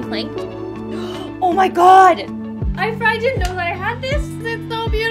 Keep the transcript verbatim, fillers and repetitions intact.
Clank. Oh my god! I, I didn't know that I had this. It's so beautiful.